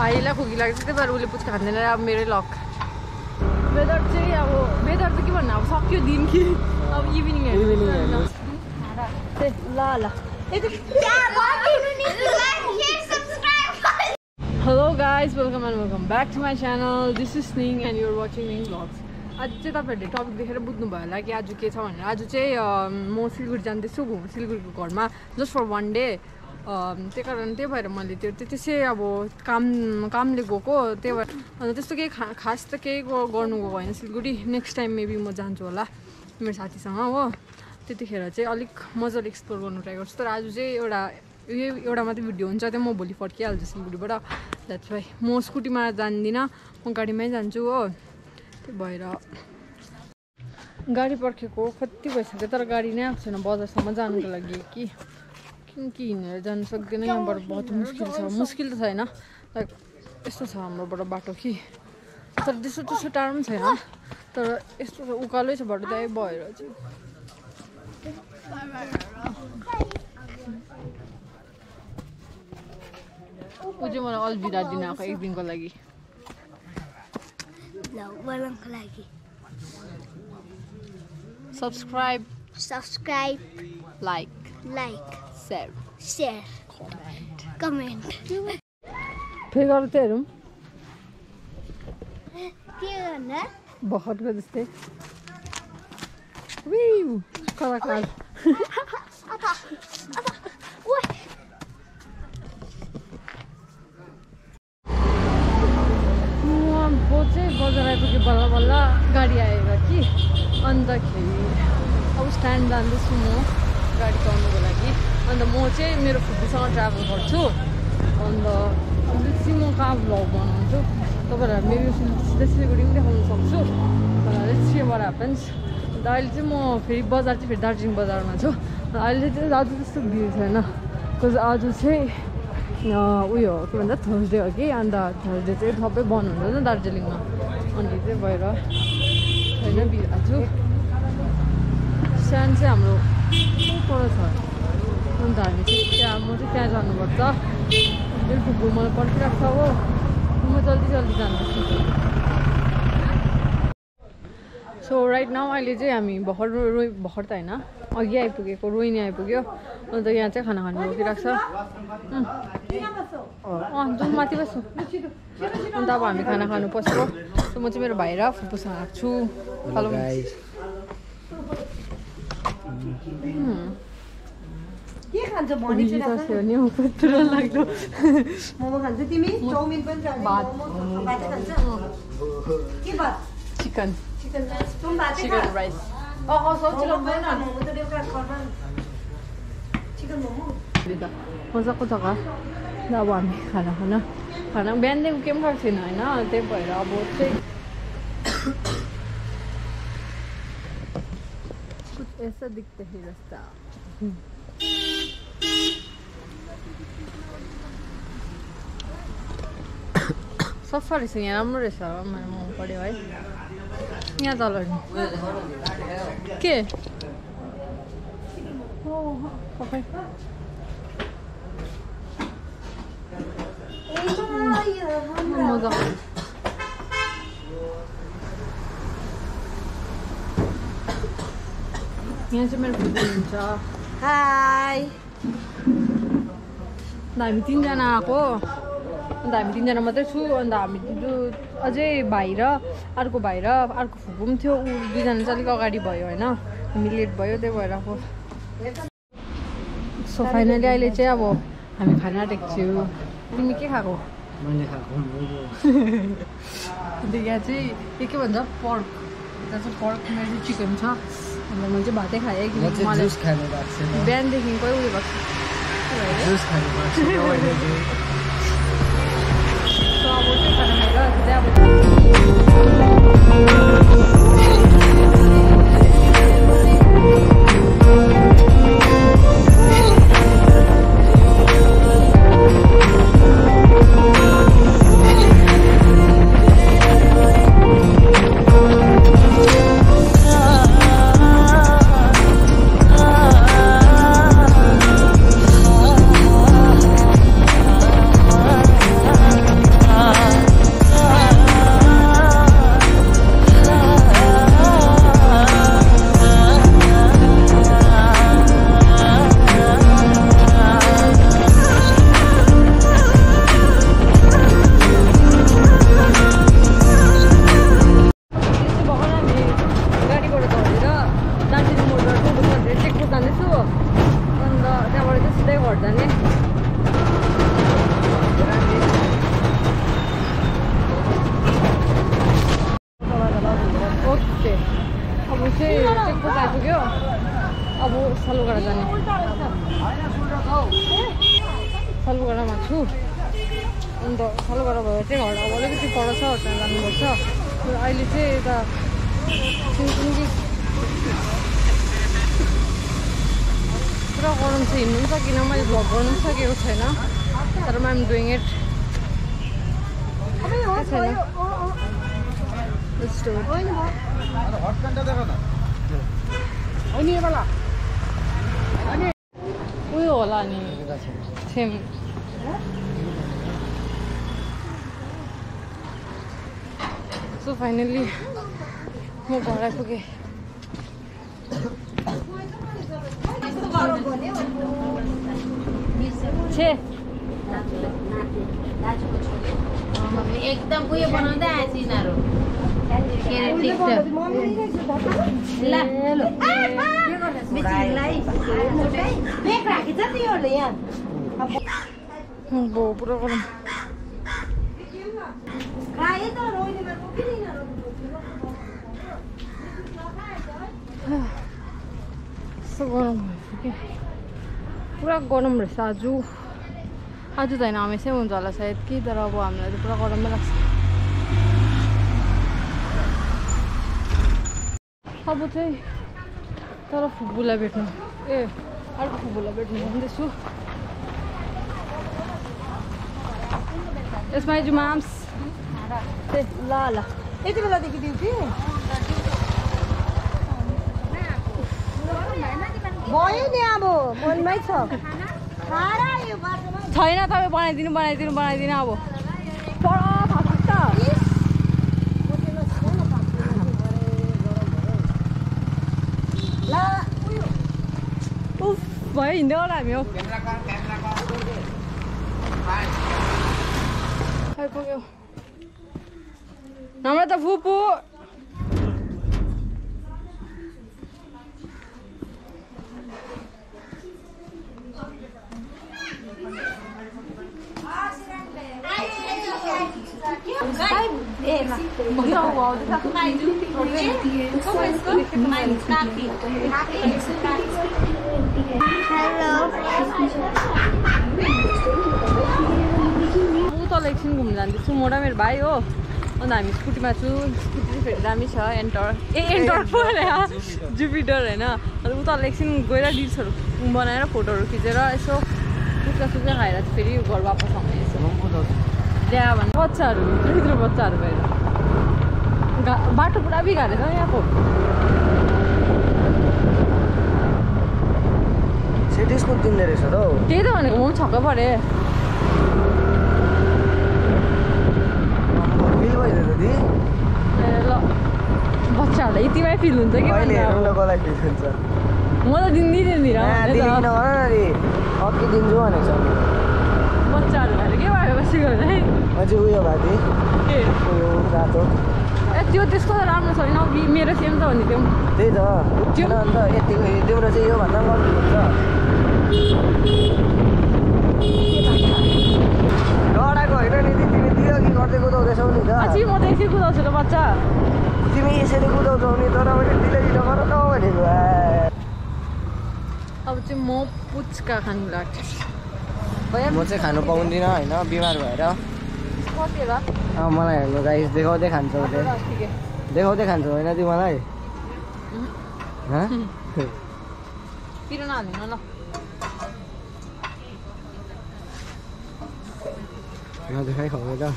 भाइलाई खोकी लाग्छ त्यही भएर उसले पुच्का खाँदैन। अब मेरै लक। वेदर चाहिँ अब वेदर त के भन्नु अब सक्यो दिन कि अब इभिनिङ ल hello guys welcome and welcome back to my channel this is स्निङ एन्ड युआर वाचिङ निङ भ्लग्स। आज चाहिँ तपाईँहरूले टपिक देखेर बुझ्नुभयो होला कि आज के छ भनेर। आज चाहिँ म सिलगढी जाँदैछु सिलगढीको घरमा जस्ट फर 1 डे। त्यही भएर मैले त्यो त्यसै अब कामले गएको त्यही भएर अन्त त्यस्तो केही खास त केही गर्नु गएको होइन सिलगढी। नेक्स्ट टाइम मेबी म जान्छु होला मेरो साथीसँग हो। त्यतिखेर चाहिँ अलिक मजाले एक्सप्लोर गर्नु ट्राई गर्छु। तर आज चाहिँ एउटा मात्रै भिडियो हुन्छ त्यो म भोलि फर्किहाल्छु सिलगढीबाट। द्याट्स वाइ म स्कुटीमा जान्दिनँ म गाडीमै जान्छु हो। त्यही भएर गाडी पर्खेको कति भइसक्यो तर गाडी नै आएको छैन बजारसम्म जानुको लागि कि हिँडेर जानु सक्दैन। यहाँबाट बहुत मुस्किल त छैन लाइक यस्तो छ हाम्रोबाट बाटो कि तर त्यस्तो टाढो पनि छैन तर यस्तो उकालै छ बाटो त्यही भएर चाहिँ ऊ चाहिँ मलाई अलबिदा दिन आएको 1 दिनको लागि सब्सक्राइब लाइक कमेन्ट फेरि गरेर चाहिँ हेरौँ भर्खरको जस्तै कलाकार चाहिँ बजार आइपुग्यो बल्ल बल्ल गाडी आएर कि अन्तखेरि अब स्ट्यान्ड जाँदैछु म गाडी चढ्नुको लागि। अन्त म चाहिँ मेरो फुपूसँग ट्राभल गर्छु अन्त चाहिँ म कहाँ भ्लग बनाउँछु तपाईँहरूलाई मेबी सिधै सिलगढी पनि देखाउनु सक्छु तर लेट्स सी व्हाट ह्यापन्स। अन्त अहिले चाहिँ म फेरि बजार चाहिँ फेरि दार्जिलिङ बजारमा छु। अहिले चाहिँ आज त्यस्तो भिड छैन बिकज आज चाहिँ उयो के भन्छ थर्सडे हो कि अन्त थर्सडे चाहिँ सबै बन्द हुन्छ नि दार्जिलिङमा अनि त्यही भएर होइन भिड आज स्ट्यान्ड चाहिँ हाम्रो पर छ अन्त हामी चाहिँ त्यहाँ म चाहिँ त्यहाँ जानुपर्छ। मेरो फुपू मलाई पर्खिरहेको छ हो म जल्दी जान्दैछु। सो राइट नाउ अहिले चाहिँ हामी भर्खर त होइन अघि आइपुगेको रोहिणी आइपुग्यो अन्त यहाँ चाहिँ खाना खानु रोकिरहेको छ। जाउँ माथि बस्छु अन्त अब हामी खाना खानु पस्यो। सो म चाहिँ मेरो भाइ र फुपूसँग आएको छु। हेलो के खान्छ भनि नि पुरा लाग्दो मोमो खान्छ तिमी चाउमिन पनि खान्छ भात खान्छ के भात चिकन तुम भात चिकन राइस चिकन मोमो मजाको जग्गा। अब हामी खाना बिहानदेखि केही पनि खाएको छैन होइन त्यही भएर अब चाहिँ ऐसा दिखते है रास्ता सफा रहेछ यहाँ राम्रो रहेछ मलाई मन पऱ्यो है। यहाँ तल के मजा यहाँ चाहिँ मेरो फुपू हुन्छ। हाई हामी 3 जना आएको अन्त हामी 3 जना मात्रै छु। अन्त हामी अझै भाइ र अर्को फुपू पनि थियो ऊ 2 जना चाहिँ अलिक अगाडि भयो होइन हामी लेट भयो त्यही भएर अब सो फाइनली अहिले चाहिँ अब हामी खाना टेक्छौँ। तिमी के खाएको? मैले खाएको अन्त यहाँ चाहिँ के भन्छ पर्क त्यहाँ चाहिँ पर्क मेरो चाहिँ चिकन छ अन्त म चाहिँ भातै खाएँ किनकि मलाई बिहानदेखिकै उयो भएको सो अब चाहिँ खाना खाएर चाहिँ अब सालुगढा जाने सालुगढामा छु अन्त सालुगढा भएर चाहिँ घर अब अलिकति पर छ त्यहाँ जानुपर्छ अहिले चाहिँ यता सिङसिङी पुरा गरम छ हिँड्नु पनि सकिनँ मैले भ्लग गर्नु पनि सकेको छैन तर आइम डुइङ इट छैन उयो होला नि सेम सो फाइनली म घर आइपुगेँ एकदम उयो बनाउँदै आएछ यिनीहरू पुरा गरम यस्तो गरम भएछ कि पुरा गरम रहेछ आज त होइन हमेसै हुन्छ होला सायद कि तर अब हामीलाई त पुरा गरमै लाग्छ अब चाहिँ तर फुपूलाई भेट्नु अर्को फुपूलाई भेट्नु भन्दैछु यसमा जुमाम्स ल ल यति बेलादेखि ड्युटी भयो नि अब मनमै छ छैन तपाईँ बनाइदिनु अब उफ भयो हिँड्दै होला हामी हो आइपुग्यो नम्रता फुपू तल एकछिन घुम्नु जाँदैछु म र मेरो भाइ हो अन्त हामी स्कुटीमा छु स्कुटी चाहिँ फेरि दामी छ एन्टर पो जुपिटर होइन अन्त उता एकछिन गएर रिल्सहरू बनाएर फोटोहरू खिचेर यसो सुक्खा खाएर चाहिँ फेरि घर वापस आउने यसो ल्या भने बच्चाहरू ठुल्ठुलो बच्चाहरू भएर बाटो पुरा बिगारेछ यहाँको सिटिसको किन्ने रहेछ त हौ त्यही त भनेको म पनि छक्क परेँ ल बच्चाहरूलाई यतिमै फिल हुन्छ कि म त दिँदिनँ अघि दिन्छु भनेको छ बच्चाहरू भएर के भयो बसेको है अझै उयो भएको के उयो रातो ए त्यो त्यस्तो त राम्रो छैन अघि मेरो सेम त हो नि त्यो त्यही त त्यो अन्त यतिको तिम्रो चाहिँ योभन्दा कम्ती हुन्छ डराएको होइन नि तिमी दियो कि गर्दै कुदाउँदैछौ नि त पछि म त यसरी कुदाउँछु त बच्चा तिमी यसरी कुदाउँछौ नि तर मैले ढिलो गर न भनेको अब चाहिँ म पुच्का खानु लाग्छ म चाहिँ खानु पाउँदिनँ होइन बिमार भएर कति होला मलाई हेर्नु गाइस देखाउँदै खान्छ उसले देखाउँदै खान्छ होइन तिमी मलाई पिरो नहाल्दिनु ल नदेखाइ खुवाउ त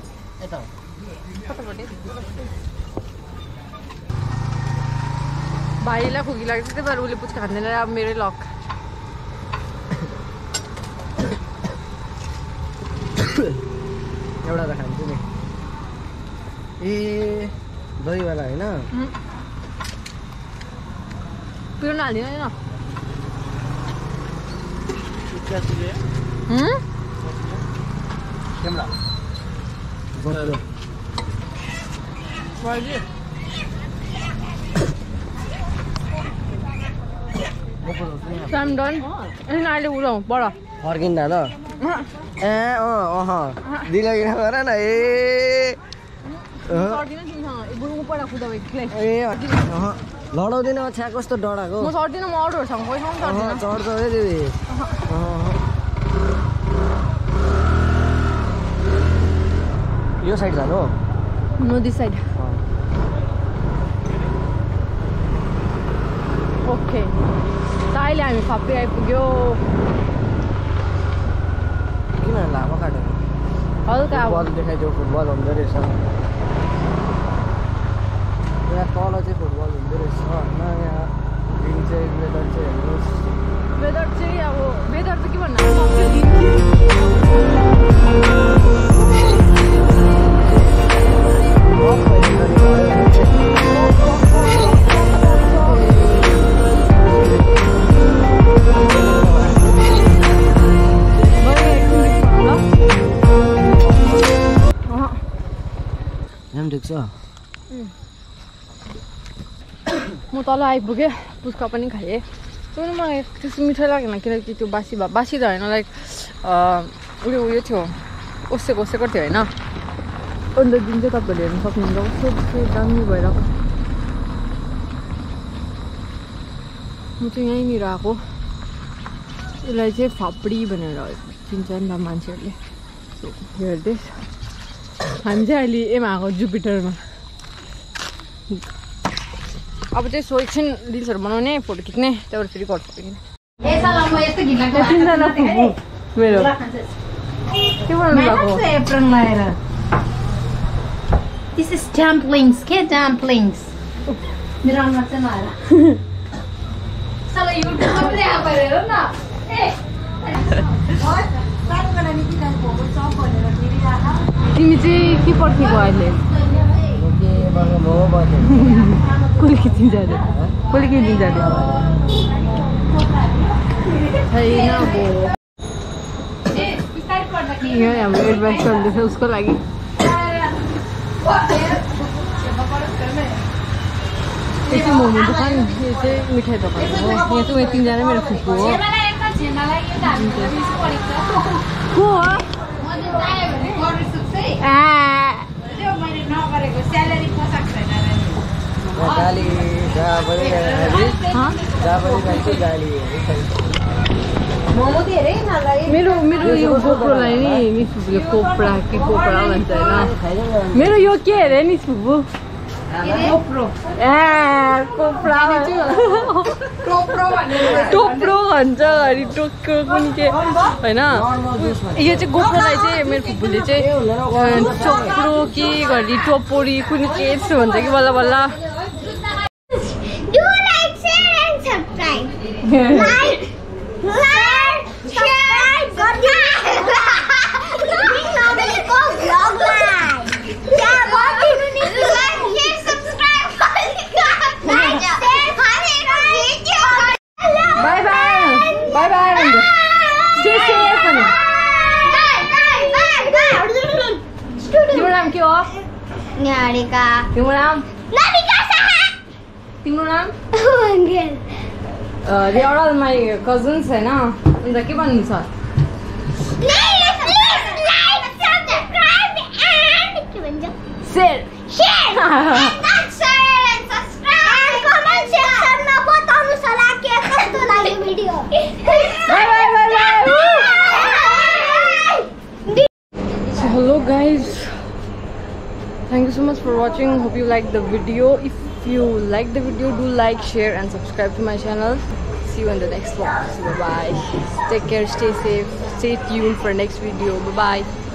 भाइलाई खुकी लाग्छ त्यही भएर उसले पुच्का खाँदैन अब मेरै लक एउटा त खान्छु नि ए दहीवाला होइन पिरो नहाल्दिनु होइन I'm done. And अहिले उडाउँ पर फर्किँदा ल ए दिल किन गर न ए सर्दिन तिमीसँग बरु ऊपर खुदा एक्लै ए लडाउँदैन छ्या कस्तो डराएको म सर्दिनँ म अरूहरूसँग पैसा पनि सर्दिनँ चढ्छ है दिदी यो साइड जानु नो दिस साइड ओके अहिले हामी फापी आइपुग्यो किन लामो काटेको हल्का बल देखाइदियो फुटबल हुँदो रहेछ यहाँ तल चाहिँ फुटबल हुँदो रहेछ होइन यहाँ दिन चाहिँ वेदर चाहिँ हेर्नुहोस् वेदर चाहिँ अब वेदर चाहिँ के भन्नु ठिक छ म तल आइपुगेँ पुच्का पनि खाएँ त्यो मलाई त्यस्तो मिठो लागेन किनकि त्यो बासी त होइन लाइक उयो थियो ओसेको थियो होइन अन्त दिन चाहिँ तपाईँहरूले हेर्नु सक्नुहुन्छ कस्तो दामी भइरहेको म चाहिँ यहीँनिर आएको यसलाई चाहिँ फापडी भनेर चिन्छ नि त मान्छेहरूले हेर्दैछ हामी चाहिँ अहिले एमा आएको जुपिटरमा अब चाहिँ सो एकछिन रिल्सहरू बनाउने फोटो खिच्ने त्यहाँबाट फेरि गर्छु तिनजना फुपू मेरो के बनाउनु भएको This is dumplings. Get dumplings. मेरो अनुहार चाहिँ नआएर साला युट्युबमा पनि आएर न ए तिमी चाहिँ के पर्खेको अहिले कसले खिचिन्छ अरे कसले के दिन्छ अरे छैन अब यहाँ हाम्रो एडभाइस चल्दैछ उसको लागि यो चाहिँ मोमो दोकान यो चाहिँ मिठाई दोकान हो यहाँ चाहिँ उयो तिनजना मेरो फुपू हो को हो मेरो यो गोप्रोलाई नि निस फुपूले कोप्रा कि कोप्रा भन्छ होइन मेरो यो के अरे निस फुपू टोप्रो भन्छ घरि टोक्रो पनि के होइन यो चाहिँ गोप्रोलाई चाहिँ मेरो फुपूले चाहिँ टोप्रो कि घरि टोपोरी कुनै के यस्तो भन्छ कि बल्ल बल्ल तिम्रो नाम they are all my cousins होइन अन्त के भन्नु छ So hello guys, thank you so much for watching. Hope you liked the video. If you like the video, do like, share and subscribe to my channel. See you in the next vlog. So bye bye, take care, stay safe, stay tuned for next video. Bye bye.